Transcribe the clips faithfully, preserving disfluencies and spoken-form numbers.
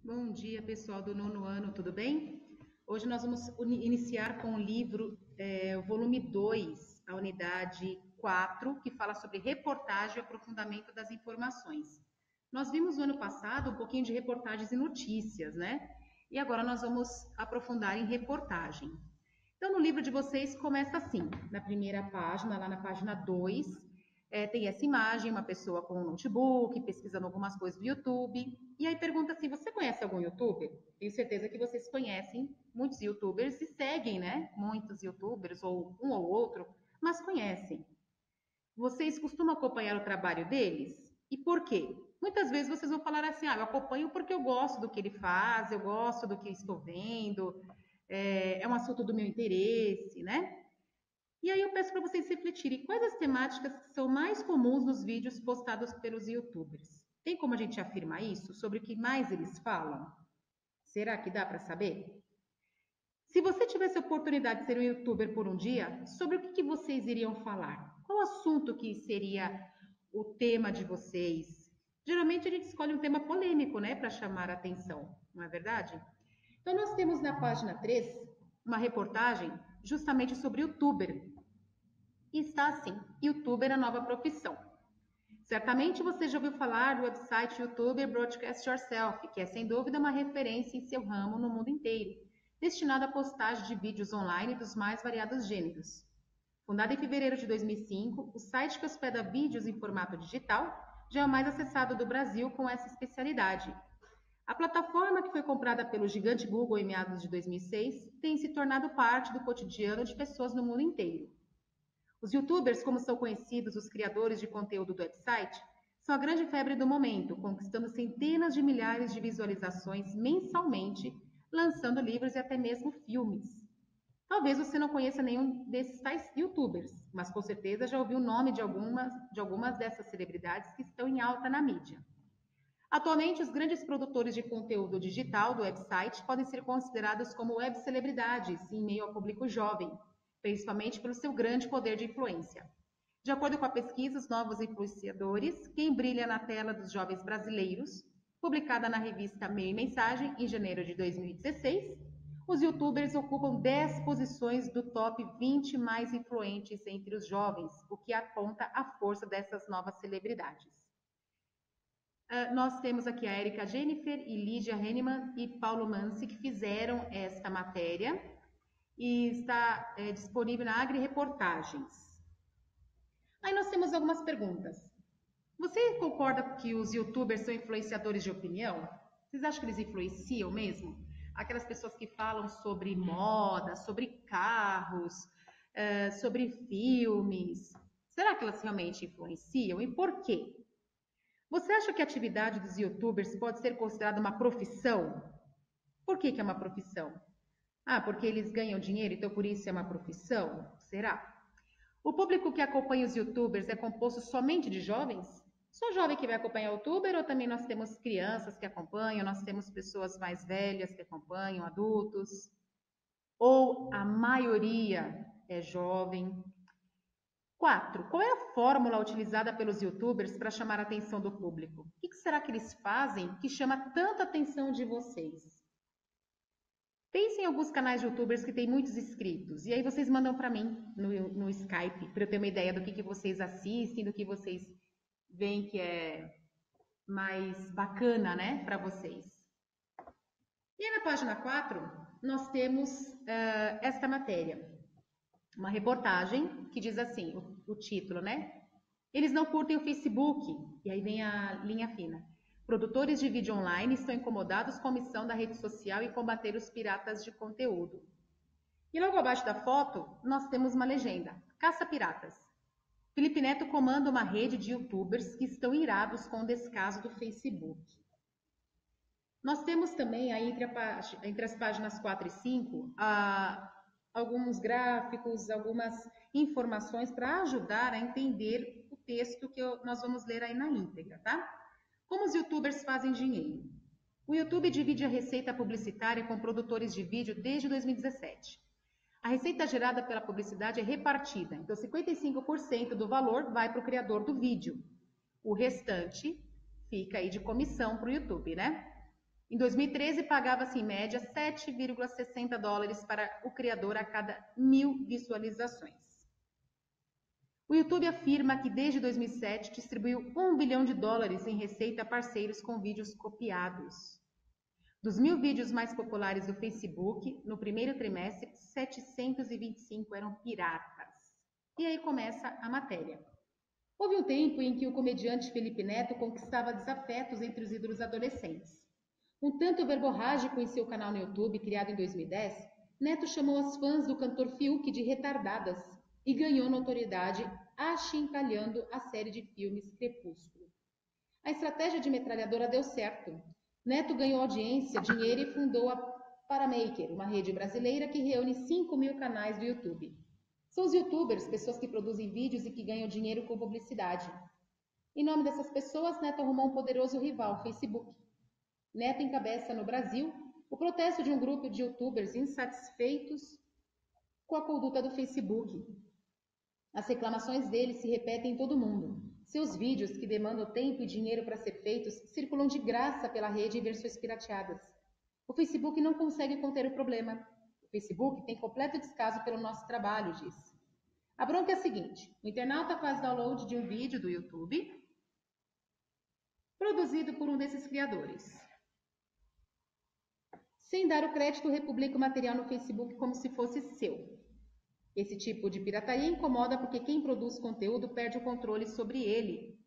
Bom dia, pessoal do nono ano, tudo bem? Hoje nós vamos uni- iniciar com o livro, é, o volume dois, a unidade quatro, que fala sobre reportagem e aprofundamento das informações. Nós vimos no ano passado um pouquinho de reportagens e notícias, né? E agora nós vamos aprofundar em reportagem. Então, no livro de vocês começa assim, na primeira página, lá na página dois, é, tem essa imagem, uma pessoa com um notebook, pesquisando algumas coisas do YouTube, e aí pergunta assim, você conhece algum YouTuber? Tenho certeza que vocês conhecem muitos YouTubers e seguem, né? Muitos YouTubers, ou um ou outro, mas conhecem. Vocês costumam acompanhar o trabalho deles? E por quê? Muitas vezes vocês vão falar assim, ah, eu acompanho porque eu gosto do que ele faz, eu gosto do que estou vendo, é, é um assunto do meu interesse, né? E aí eu peço para vocês refletirem quais as temáticas que são mais comuns nos vídeos postados pelos YouTubers. Tem como a gente afirmar isso sobre o que mais eles falam? Será que dá para saber? Se você tivesse a oportunidade de ser um YouTuber por um dia, sobre o que, que vocês iriam falar? Qual assunto que seria o tema de vocês? Geralmente a gente escolhe um tema polêmico, né, para chamar a atenção, não é verdade? Então nós temos na página três uma reportagem justamente sobre YouTuber, e está assim, YouTuber é a nova profissão. Certamente você já ouviu falar do website YouTuber Broadcast Yourself, que é sem dúvida uma referência em seu ramo no mundo inteiro, destinado à postagem de vídeos online dos mais variados gêneros. Fundado em fevereiro de dois mil e cinco, o site que hospeda vídeos em formato digital já é o mais acessado do Brasil com essa especialidade. A plataforma, que foi comprada pelo gigante Google em meados de dois mil e seis, tem se tornado parte do cotidiano de pessoas no mundo inteiro. Os YouTubers, como são conhecidos os criadores de conteúdo do website, são a grande febre do momento, conquistando centenas de milhares de visualizações mensalmente, lançando livros e até mesmo filmes. Talvez você não conheça nenhum desses tais YouTubers, mas com certeza já ouviu o nome de algumas, de algumas dessas celebridades que estão em alta na mídia. Atualmente, os grandes produtores de conteúdo digital do website podem ser considerados como web celebridades em meio ao público jovem, principalmente pelo seu grande poder de influência. De acordo com a pesquisa Os Novos Influenciadores, quem brilha na tela dos jovens brasileiros, publicada na revista Meio e Mensagem em janeiro de dois mil e dezesseis, os YouTubers ocupam dez posições do top vinte mais influentes entre os jovens, o que aponta a força dessas novas celebridades. Uh, nós temos aqui a Erika Jennifer e Lídia Henneman e Paulo Mansi, que fizeram esta matéria e está é, disponível na Agri Reportagens. Aí nós temos algumas perguntas. Você concorda que os YouTubers são influenciadores de opinião? Vocês acham que eles influenciam mesmo? Aquelas pessoas que falam sobre moda, sobre carros, uh, sobre filmes. Será que elas realmente influenciam? E por quê? Você acha que a atividade dos YouTubers pode ser considerada uma profissão? Por que que é uma profissão? Ah, porque eles ganham dinheiro, então por isso é uma profissão? Será? O público que acompanha os YouTubers é composto somente de jovens? Só jovem que vai acompanhar o YouTuber ou também nós temos crianças que acompanham, nós temos pessoas mais velhas que acompanham, adultos? Ou a maioria é jovem? Quatro, qual é a fórmula utilizada pelos YouTubers para chamar a atenção do público? O que será que eles fazem que chama tanta atenção de vocês? Pensem em alguns canais de YouTubers que têm muitos inscritos, e aí vocês mandam para mim no, no Skype, para eu ter uma ideia do que, que vocês assistem, do que vocês veem que é mais bacana, né, para vocês. E aí na página quatro, nós temos uh, esta matéria. Uma reportagem que diz assim, o, o título, né? Eles não curtem o Facebook. E aí vem a linha fina. Produtores de vídeo online estão incomodados com a missão da rede social e combater os piratas de conteúdo. E logo abaixo da foto, nós temos uma legenda. Caça piratas. Felipe Neto comanda uma rede de YouTubers que estão irados com o descaso do Facebook. Nós temos também, aí entre, a, entre as páginas quatro e cinco, a alguns gráficos, algumas informações para ajudar a entender o texto que eu, nós vamos ler aí na íntegra, tá? Como os YouTubers fazem dinheiro? O YouTube divide a receita publicitária com produtores de vídeo desde dois mil e dezessete. A receita gerada pela publicidade é repartida, então cinquenta e cinco por cento do valor vai para o criador do vídeo. O restante fica aí de comissão para o YouTube, né? Em dois mil e treze, pagava-se em média sete vírgula sessenta dólares para o criador a cada mil visualizações. O YouTube afirma que desde dois mil e sete distribuiu um bilhão de dólares em receita a parceiros com vídeos copiados. Dos mil vídeos mais populares do Facebook, no primeiro trimestre, setecentos e vinte e cinco eram piratas. E aí começa a matéria. Houve um tempo em que o comediante Felipe Neto conquistava desafetos entre os ídolos adolescentes. Um tanto verborrágico em seu canal no YouTube, criado em dois mil e dez, Neto chamou as fãs do cantor Fiuk de retardadas e ganhou notoriedade achincalhando a série de filmes Crepúsculo. A estratégia de metralhadora deu certo. Neto ganhou audiência, dinheiro e fundou a Paramaker, uma rede brasileira que reúne cinco mil canais do YouTube. São os youtubers, pessoas que produzem vídeos e que ganham dinheiro com publicidade. Em nome dessas pessoas, Neto arrumou um poderoso rival, o Facebook. Neto encabeça no Brasil o protesto de um grupo de youtubers insatisfeitos com a conduta do Facebook. As reclamações deles se repetem em todo o mundo. Seus vídeos, que demandam tempo e dinheiro para ser feitos, circulam de graça pela rede em versões pirateadas. O Facebook não consegue conter o problema. O Facebook tem completo descaso pelo nosso trabalho, diz. A bronca é a seguinte: o internauta faz download de um vídeo do YouTube produzido por um desses criadores. Sem dar o crédito, republica o material no Facebook como se fosse seu. Esse tipo de pirataria incomoda porque quem produz conteúdo perde o controle sobre ele.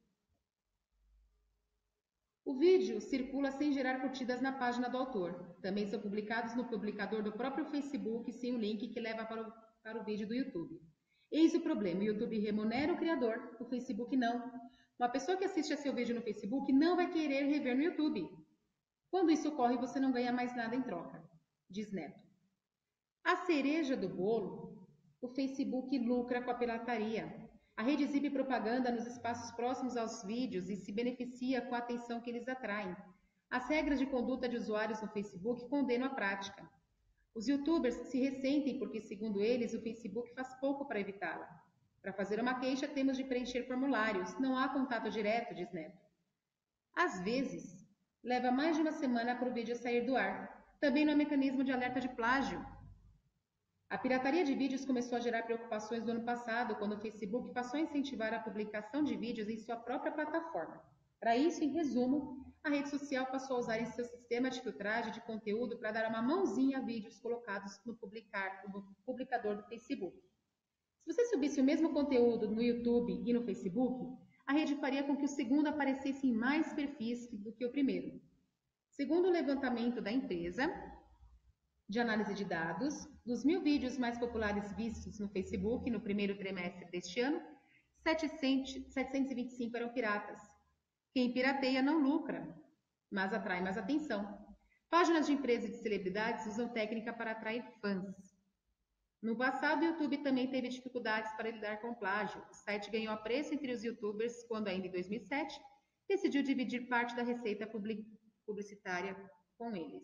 O vídeo circula sem gerar curtidas na página do autor. Também são publicados no publicador do próprio Facebook sem o link que leva para o, para o vídeo do YouTube. Eis o problema: o YouTube remunera o criador, o Facebook não. Uma pessoa que assiste a seu vídeo no Facebook não vai querer rever no YouTube. Quando isso ocorre, você não ganha mais nada em troca, diz Neto. A cereja do bolo: o Facebook lucra com a pirataria. A rede exibe propaganda nos espaços próximos aos vídeos e se beneficia com a atenção que eles atraem. As regras de conduta de usuários no Facebook condenam a prática. Os youtubers se ressentem porque, segundo eles, o Facebook faz pouco para evitá-la. Para fazer uma queixa, temos de preencher formulários. Não há contato direto, diz Neto. Às vezes, leva mais de uma semana para o vídeo sair do ar. Também não há mecanismo de alerta de plágio. A pirataria de vídeos começou a gerar preocupações no ano passado, quando o Facebook passou a incentivar a publicação de vídeos em sua própria plataforma. Para isso, em resumo, a rede social passou a usar em seu sistema de filtragem de conteúdo para dar uma mãozinha a vídeos colocados no, publicar, no publicador do Facebook. Se você subisse o mesmo conteúdo no YouTube e no Facebook, a rede faria com que o segundo aparecesse em mais perfis do que o primeiro. Segundo o levantamento da empresa de análise de dados, dos mil vídeos mais populares vistos no Facebook no primeiro trimestre deste ano, setecentos e vinte e cinco eram piratas. Quem pirateia não lucra, mas atrai mais atenção. Páginas de empresas e de celebridades usam técnica para atrair fãs. No passado, o YouTube também teve dificuldades para lidar com plágio. O site ganhou apreço entre os youtubers quando, ainda em dois mil e sete, decidiu dividir parte da receita publicitária com eles.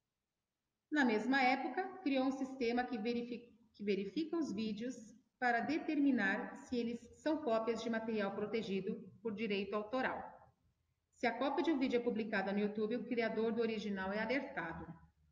Na mesma época, criou um sistema que verifica, que verifica os vídeos para determinar se eles são cópias de material protegido por direito autoral. Se a cópia de um vídeo é publicada no YouTube, o criador do original é alertado.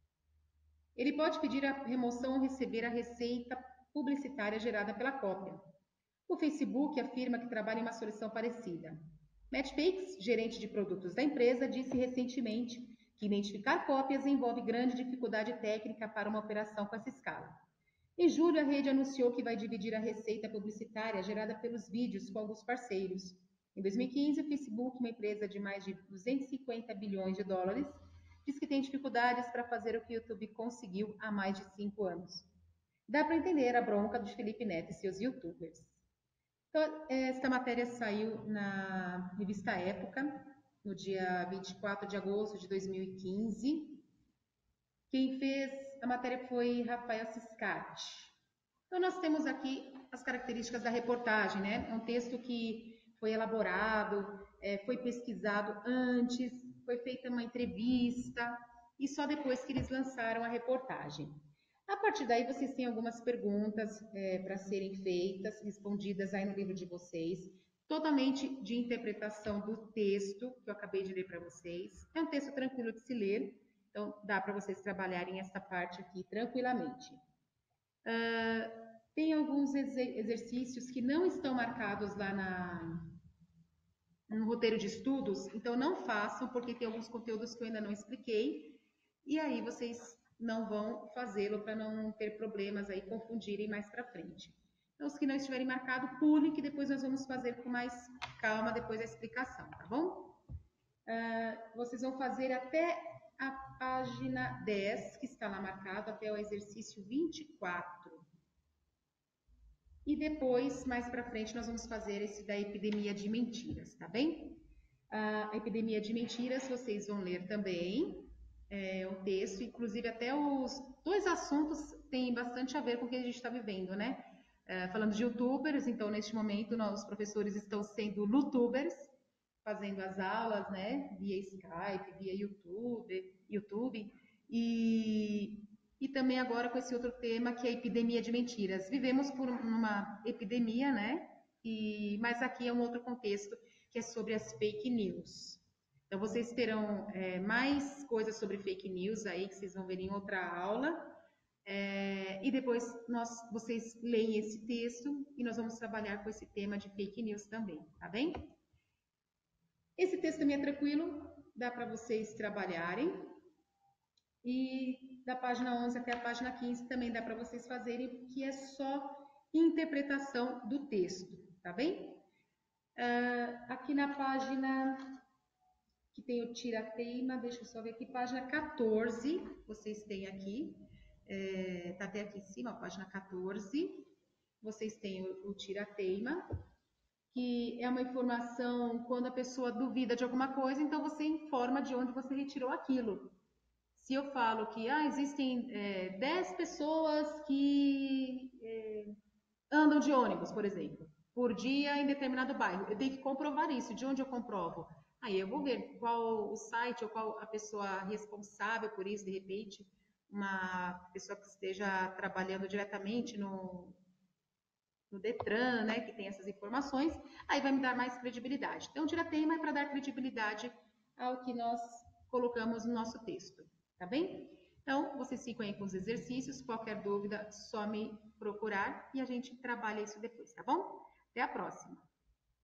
Ele pode pedir a remoção ou receber a receita publicitária gerada pela cópia. O Facebook afirma que trabalha em uma solução parecida. Matt Paix, gerente de produtos da empresa, disse recentemente que identificar cópias envolve grande dificuldade técnica para uma operação com essa escala. Em julho, a rede anunciou que vai dividir a receita publicitária gerada pelos vídeos com alguns parceiros. Em dois mil e quinze, o Facebook, uma empresa de mais de duzentos e cinquenta bilhões de dólares, diz que tem dificuldades para fazer o que o YouTube conseguiu há mais de cinco anos. Dá para entender a bronca de Felipe Neto e seus youtubers. Então, esta matéria saiu na revista Época, no dia vinte e quatro de agosto de dois mil e quinze. Quem fez a matéria foi Rafael Ciscati. Então, nós temos aqui as características da reportagem, né? É um texto que foi elaborado, é, foi pesquisado antes, foi feita uma entrevista e só depois que eles lançaram a reportagem. A partir daí, vocês têm algumas perguntas é, para serem feitas, respondidas aí no livro de vocês, totalmente de interpretação do texto que eu acabei de ler para vocês. É um texto tranquilo de se ler. Então, dá para vocês trabalharem essa parte aqui tranquilamente. Uh, tem alguns exercícios que não estão marcados lá na, no roteiro de estudos, então não façam, porque tem alguns conteúdos que eu ainda não expliquei, e aí vocês não vão fazê-lo para não ter problemas aí, confundirem mais para frente. Então, os que não estiverem marcados, pulem, que depois nós vamos fazer com mais calma depois da explicação, tá bom? Uh, vocês vão fazer até a página dez, que está lá marcado, até o exercício vinte e quatro. E depois, mais para frente, nós vamos fazer esse da epidemia de mentiras, tá bem? A epidemia de mentiras, vocês vão ler também é, o texto, inclusive até os dois assuntos têm bastante a ver com o que a gente está vivendo, né? É, falando de youtubers, então neste momento nós, os professores estão sendo youtubers, fazendo as aulas, né? Via Skype, via YouTube, YouTube e E também agora com esse outro tema, que é a epidemia de mentiras. Vivemos por uma epidemia, né? E, mas aqui é um outro contexto, que é sobre as fake news. Então, vocês terão é, mais coisas sobre fake news aí, que vocês vão ver em outra aula. É, e depois nós, vocês leem esse texto e nós vamos trabalhar com esse tema de fake news também, tá bem? Esse texto também é tranquilo, dá para vocês trabalharem. E da página onze até a página quinze também dá para vocês fazerem, que é só interpretação do texto, tá bem? Uh, aqui na página que tem o tira-teima, deixa eu só ver aqui, página quatorze, vocês têm aqui, é, tá até aqui em cima, página quatorze, vocês têm o, o tira-teima, que é uma informação quando a pessoa duvida de alguma coisa, então você informa de onde você retirou aquilo. Se eu falo que ah, existem é, dez pessoas que é, andam de ônibus, por exemplo, por dia em determinado bairro, eu tenho que comprovar isso. De onde eu comprovo? Aí eu vou ver qual o site ou qual a pessoa responsável por isso, de repente, uma pessoa que esteja trabalhando diretamente no, no Detran, né, que tem essas informações, aí vai me dar mais credibilidade. Então, tira-tema é para dar credibilidade ao que nós colocamos no nosso texto. Tá bem? Então, vocês ficam aí com os exercícios. Qualquer dúvida, só me procurar e a gente trabalha isso depois, tá bom? Até a próxima!